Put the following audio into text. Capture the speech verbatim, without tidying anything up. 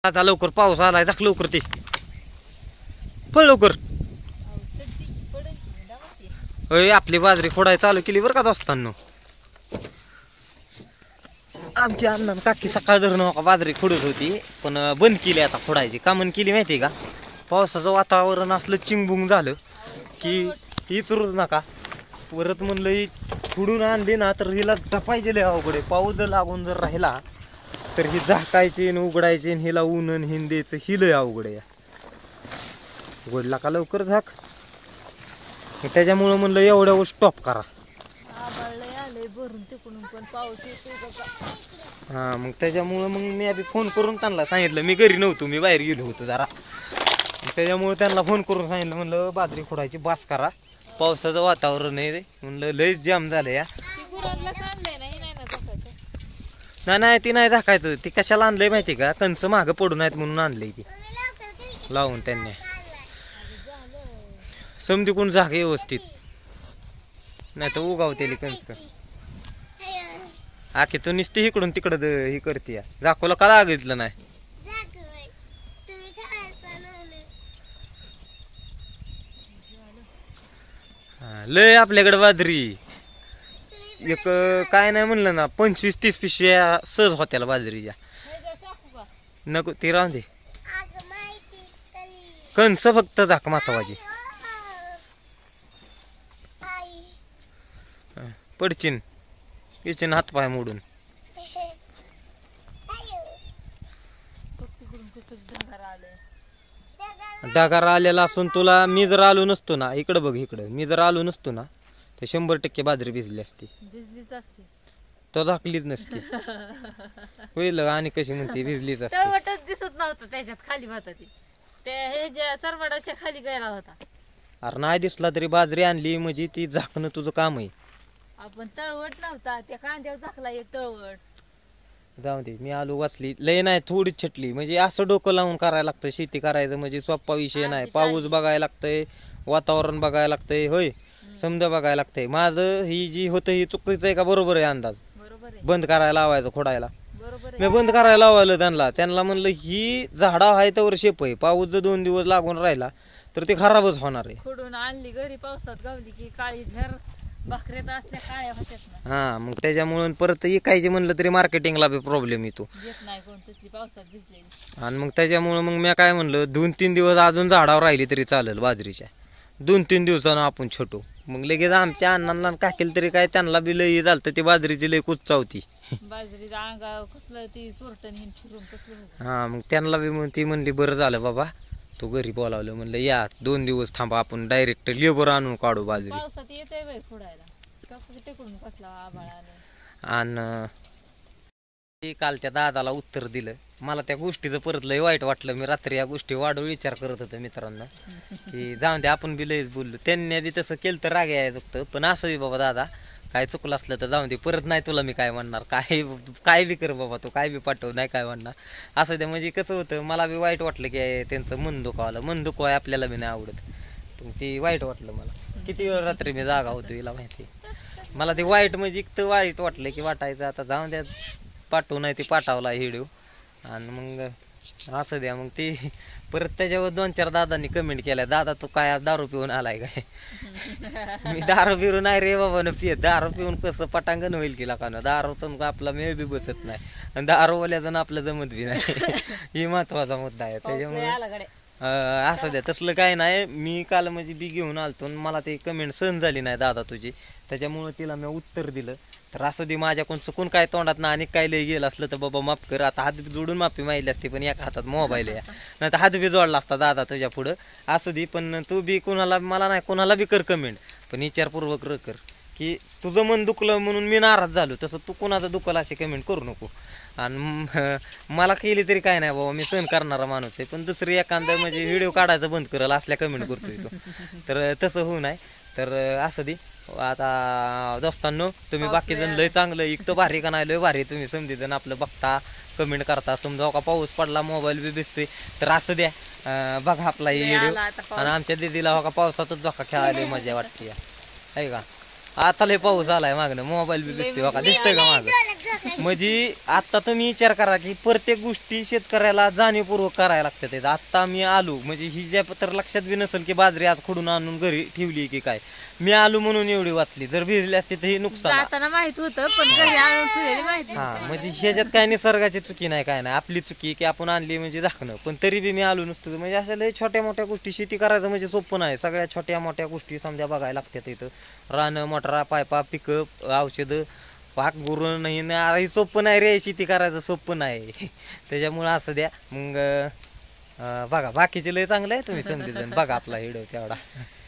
आता लवकर पाऊस आलाय, दाख लवकर ते पळ लवकर. होय आपली बाजरी खोडाय चालू केली बरं का दोस्तांनो. आमची अण्णा काकी सकाळ धरून बाजरी खोडत होती पण बंद केली आता खोडायची. का म्हणून केली माहिती का, पावसाचं वातावरण असलं चिंगबुंग झालं की इतरूच नका. परत म्हणलं ही खुडून आणली ना तर हिला जपायचे लय अवघड आहे. पाऊस जर लागून जर राहिला तर ही झाकायची आणि उघडायची आणि हिला ऊन आणि हिन द्यायचं, ही लय अवघड आहे. उघडला का लवकर झाक. त्याच्यामुळं म्हणलं एवढ्या वर स्टॉप करा. हा मग त्याच्यामुळं मग मी आधी फोन करून त्यांना सांगितलं, मी घरी नव्हतो, मी बाहेर गेलो होतो जरा. त्याच्यामुळे त्यांना फोन करून सांगितलं, म्हणलं बाजरी खोडायची बास करा, पावसाचं वातावरण आहे म्हणलं, लयच जाम झालं या. नाही नाही ती नाही झाकायचं. ती कशाला आणलंय माहिती का, कंस मागं पडून आहेत म्हणून आणलंय ती लावून त्यांनी. समधी कोण झाक व्यवस्थित, नाही तर उगावतेली कंस. आखी तू नुसती इकडून तिकडं ही करते. झाकोला का लागितलं नाही. लय आपल्याकडे बाजरी एक काय नाही म्हणलं ना, पंचवीस तीस पिशव्या सहज होत्याला बाजरीच्या. नको ती राहून दे, कंस फक्त झाक महत्वाची. पडचिन किचन हातपाय मोडून. डागार आलेला असून तुला मी जर आलो नसतो ना, इकडं बघ इकडं, मी जर आलो नसतो ना तर शंभर टक्के बाजरी भिजली असती. तो झाकलीच नसती. होईल आणि कशी म्हणते भिजलीच असते. दिसत नव्हतं त्याच्यात खाली होता ती, हे ज्या सरवडाच्या खाली गेला होता. अरे नाही दिसला तरी बाजरी आणली म्हणजे ती झाकणं तुझं काम आहे. आपण तळवट नव्हता त्या कांद्यावर झाकला एक तळवट. जाऊ दे, मी आलो वाचली. लय नाही थोडी छटली, म्हणजे असं डोकं लावून करायला लागतं. शेती करायचं म्हणजे सोप्पा विषय नाही. पाऊस बघायला लागतंय, वातावरण बघायला लागतंय, होय समजा बघायला लागतंय. माझं ही जी होतं ही चुकीचं आहे का बरोबर आहे अंदाज. बंद करायला लावायचं खोडायला. मी बंद करायला लावायला त्यांना त्यांना म्हणलं ही झाडा आहे त्यावर शेप आहे. पाऊस जर दोन दिवस लागून राहिला तर ते खराबच होणार आहे. खोडून आणली घरी पावसात गावली की काळी झर भाकऱ्यात असल्या काळ्या होत्यात ना. हा मग त्याच्यामुळे परत इकायचे म्हणलं तरी मार्केटिंगला बी प्रॉब्लेम येतो. पावसात भिजलेली. आणि मग त्याच्यामुळे मग मी काय म्हणलं, दोन तीन दिवस अजून झाडावर राहिली तरी चालेल बाजरीच्या. दोन तीन दिवसानं आपण छोटू. मग लगेच आमच्या अण्णांना काकेल तरी काय त्यांना बी लई झालं, ती बाजरीची लई कुच्चा होती. बाजरीचा अंगा कसलं ती सोरटण फिरून कसलं. हा मग त्यांना बी ती म्हणली बरं झालं बाबा तू घरी बोलावलं. म्हणलं या दोन दिवस थांबा, आपण डायरेक्ट लेबर आणून काढू बाजरी. पावसात येते बाई खोडायला, तिकडून कसला आभाळ आलं. आणि काल त्या दादाला उत्तर दिलं. मला त्या गोष्टीचं परत लय वाईट वाटलं. मी रात्री या गोष्टी वाढवून विचार करत होतो मित्रांना की जाऊन दे आपण बी लयच बोललो. त्यांनी बी तसं केलं तर राग यायचं, पण असं बी बाबा दादा काय चुकलं असलं तर जाऊन दे, परत नाही तुला मी काय म्हणणार. काय काय बी कर बाबा, तू काय बी पाठव, नाही काय म्हणणार असं ते. म्हणजे कसं होतं, मला बी वाईट वाटलं की त्यांचं मन दुखावलं. मन दुखवाय आपल्याला बी नाही आवडत, पण ते वाईट वाटलं मला. किती वेळ रात्री मी जागा होतो हिला माहिती. मला ते वाईट म्हणजे इतकं वाईट वाटलं की वाटायचं आता जाऊन द्या, पाठवू नाही ते पाठवला व्हिडिओ. आणि मग असं द्या. मग ते परत त्याच्यावर दोन चार दादांनी कमेंट केल्या, दादा तू काय दारू पिऊन आलाय काय. मी दारू पिऊन नाही रे बाबा न पिय. दारू पिऊन कसं पटांगण होईल की लाकानं. दारू तर आपला मेळ बी बसत नाही आणि दारूवाल्याचं आपलं जमत बी नाही. ही महत्वाचा मुद्दा आहे. त्याच्यामुळे असं द्या तसलं काय नाही. मी काल म्हणजे बी घेऊन आलतो, मला ते कमेंट सहन झाली नाही दादा तुझी, त्याच्यामुळे तिला मी उत्तर दिलं. तर असं दे, माझ्याकडून चुकून काय तोंडात ना आणि काय लय गेलं असलं तर बाबा माफ कर. आता हात जोडून माफी माहिली असते, पण एका हातात मोबाईल आहे, नाही तर हात बी जोडला असता दादा तुझ्या पुढं. असू दे, पण तू बी कोणाला, मला नाही कोणाला बी कर कमेंट, पण विचारपूर्वक र कर की तुझं मन दुखलं म्हणून मी नाराज झालो, तसं तू कोणाचं दुखलं अशी कमेंट करू नको. आणि मला केली तरी काय नाही बाबा, मी सहन करणारा माणूस आहे. पण दुसरी एखादा म्हणजे व्हिडिओ काढायचं बंद करेल असल्या कमेंट करतोय तो, तर तसं होऊ नाही. तर असं दे. आता दोस्तांनो तुम्ही बाकी जण लय चांगलं इकतं भारी का नाही लय भारी, तुम्ही समजे जण आपलं बघता कमेंट करता. समजा का पाऊस पडला मोबाईल बी भिजतोय तर असं द्या, बघा आपला हे व्हिडिओ. आणि आमच्या दिदीला हो का पावसातच धोका खेळायला मजा वाटते आहे का. आता लय पाऊस आलाय मागणं, मोबाईल बी भिजतोय बघा, दिसतोय का मागं. म्हणजे आता तुम्ही विचार करा की प्रत्येक गोष्टी शेतकऱ्याला जाणीवपूर्वक करायला लागतात. आता मी आलो म्हणजे ही ज्या तर लक्षात बी नसेल की बाजरी आज खोडून आणून घरी ठेवली की काय, मी आलो म्हणून एवढी वाचली, जर भिजली असती तर हे नुकसान. जाताना माहित होतं पण घरी आणून ठेवलेली माहित हा नव्हतं. म्हणजे ह्याच्यात काय निसर्गाची चुकी नाही, काय नाही, आपली चुकी की आपण आणली म्हणजे झाकणं. पण तरी बी मी आलो नसतो. म्हणजे अशा लय छोट्या मोठ्या गोष्टी शेती करायचं म्हणजे सोपं नाही. सगळ्या छोट्या मोठ्या गोष्टी समजा बघायला लागतात इथं. रानं, मोटरा, पायपा, पिकं, औषधं, पाक गुरु नाही ना, हे सोपं नाही रे, शेती करायचं सोपं नाही. त्याच्यामुळं असं द्या मग. अं, बघा बाकीचे लय चांगलं आहे, तुम्ही समजेल बघा आपला व्हिडिओ तेवढा.